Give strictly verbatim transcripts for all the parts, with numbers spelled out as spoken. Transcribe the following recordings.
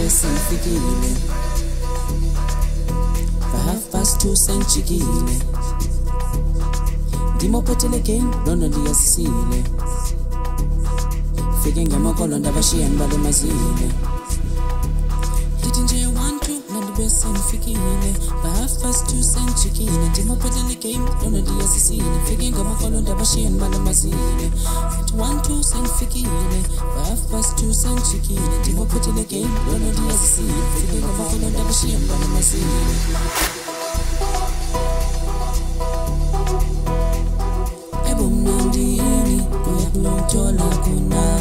sengifikile by half past two sengijikile ndimophethele game londo ndiyasisile fike ngemakolo ndabashiyani balemazile ndithi nje one two nandibe sengifikile by half past two sengijikile ndimophethele game londo ndiyasisile fike ngemakolo ndabashiyani balemazile one two sengifikile by half past two sengijikile ndimophethele game londo ndiyasisile fike ngemakolo ndabashiyani balemazile ebumnandini kuyakulothola khona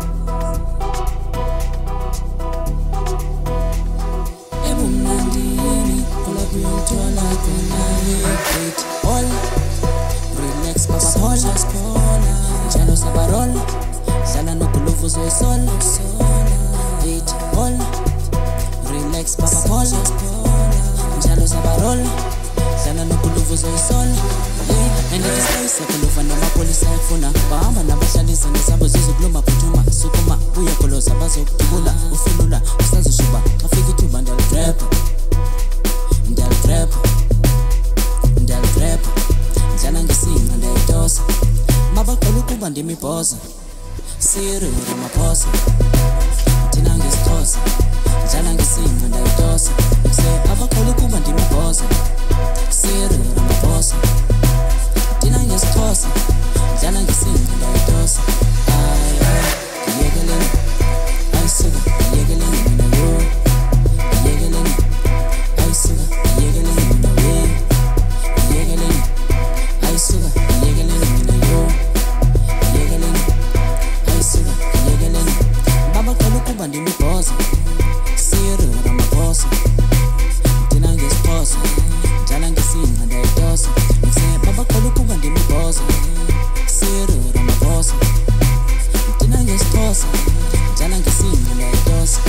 ebumnandini kulakuyothola khona wait all relax baba hola njalo sabarol hlala noguluvu zoyisola wait all relax baba hola njalo sabarol hlala noguluvu zoyisola and it is place yakuluva namapolisa efuna bahamba nabahlalisa nezabo zizokuluma phuthuma sukuma uyakoloza bazokudubula ufelula usazoshuba afika ithuba ndaligrepha ndaligrepha ndaligrepha ndlala ngesinqa ndiyayitosa mabaqala ukuba ndimibhoza Cyril Ramaphosa thina ngesixhosa ndlala ngesinqa ndiyayitosa mabaqala ukuba ndimibhoza Cyril Ramaphosa thina ngesixhosa ndlala ngesinqa ndiyayitosa yekeleni ayisuka yekeleni mina yo yekeleni ayisuka yekeleni mina we yekeleni ayisuka yekeleni mina yo yekeleni ayisuka yekeleni babaqala ukuba ndimibhoza Cyril Ramaphosa thina ngesixhosa ndlala ngesinqa ndiyayitosa babaqala ukuba ndimibhoza Cyril Ramaphosa thina ngesixhosa ndlala ngesinqa ndiyayitosa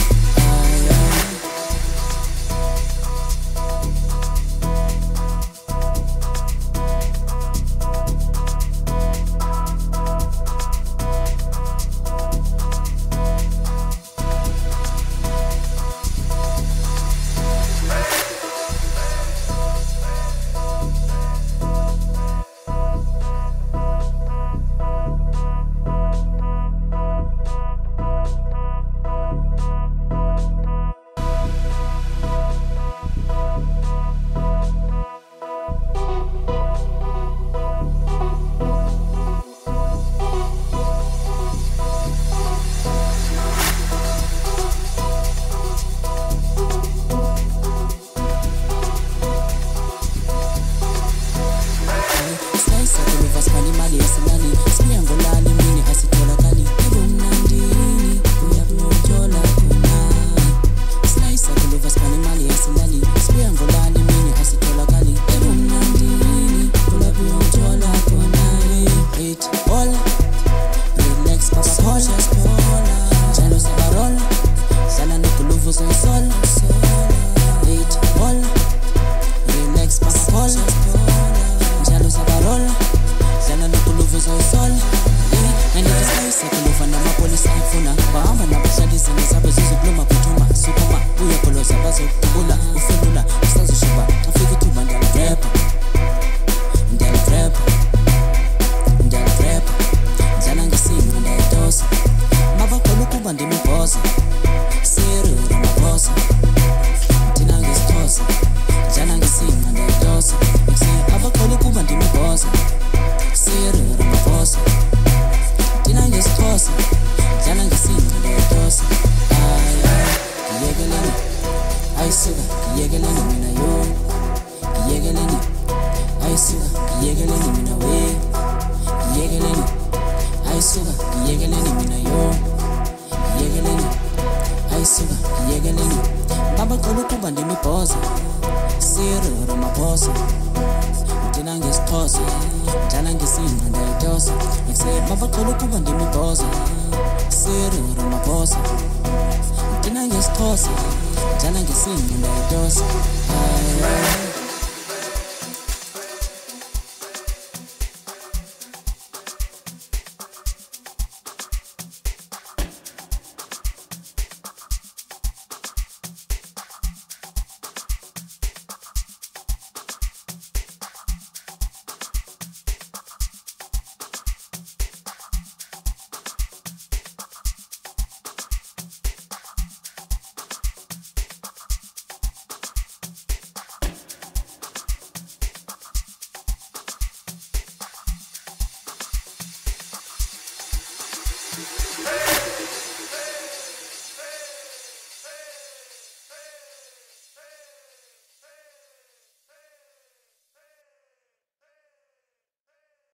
yekeleni mina yo yekeleni ayisuka yekeleni mina we yekeleni ayisuka yekeleni mina yo yekeleni ayisuka yekeleni babaqala ukuba ndimibhoza Cyril Ramaphosa thina ngesixhosa ndlala ngesinqa ndiyayitosa babaqala ukuba ndimibhoza Cyril Ramaphosa thina ngesixhosa ndlala ngesinqa ndiyayitosa